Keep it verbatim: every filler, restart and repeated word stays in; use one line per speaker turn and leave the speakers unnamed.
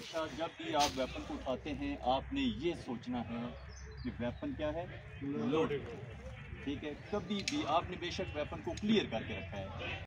हमेशा जब भी आप वेपन को उठाते हैं आपने ये सोचना है कि वेपन क्या है, लोडेड। ठीक है, कभी भी आपने बेशक वेपन को क्लियर करके रखा है